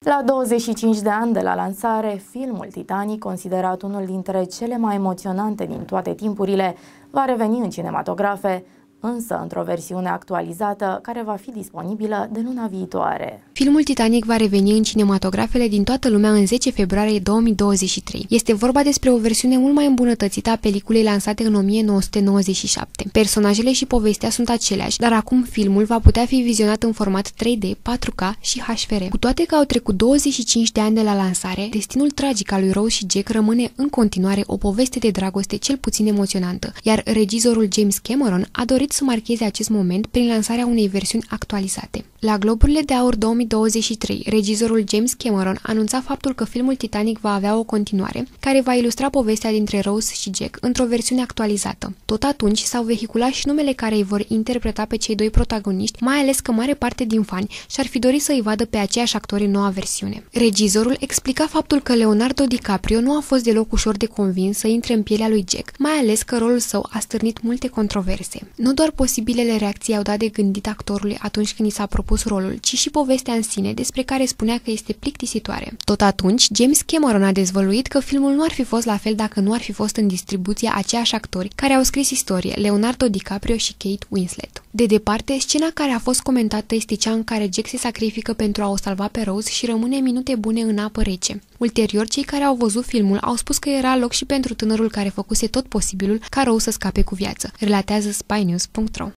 La 25 de ani de la lansare, filmul Titanic, considerat unul dintre cele mai emoționante din toate timpurile, va reveni în cinematografe, însă într-o versiune actualizată care va fi disponibilă de luna viitoare. Filmul Titanic va reveni în cinematografele din toată lumea în 10 februarie 2023. Este vorba despre o versiune mult mai îmbunătățită a peliculei lansate în 1997. Personajele și povestea sunt aceleași, dar acum filmul va putea fi vizionat în format 3D, 4K și HFR. Cu toate că au trecut 25 de ani de la lansare, destinul tragic al lui Rose și Jack rămâne în continuare o poveste de dragoste cel puțin emoționantă, iar regizorul James Cameron a dorit să marcheze acest moment prin lansarea unei versiuni actualizate. La Globurile de Aur 2023, regizorul James Cameron anunța faptul că filmul Titanic va avea o continuare, care va ilustra povestea dintre Rose și Jack într-o versiune actualizată. Tot atunci s-au vehiculat și numele care îi vor interpreta pe cei doi protagoniști, mai ales că mare parte din fani și-ar fi dorit să îi vadă pe aceiași actori în noua versiune. Regizorul explica faptul că Leonardo DiCaprio nu a fost deloc ușor de convins să intre în pielea lui Jack, mai ales că rolul său a stârnit multe controverse. Nu doar posibilele reacții au dat de gândit actorului atunci când i s-a propus rolul, ci și povestea în sine, despre care spunea că este plictisitoare. Tot atunci, James Cameron a dezvăluit că filmul nu ar fi fost la fel dacă nu ar fi fost în distribuție aceiași actori care au scris istorie, Leonardo DiCaprio și Kate Winslet. De departe, scena care a fost comentată este cea în care Jack se sacrifică pentru a o salva pe Rose și rămâne minute bune în apă rece. Ulterior, cei care au văzut filmul au spus că era loc și pentru tânărul care făcuse tot posibilul ca Rose să scape cu viață, relatează spynews.ro.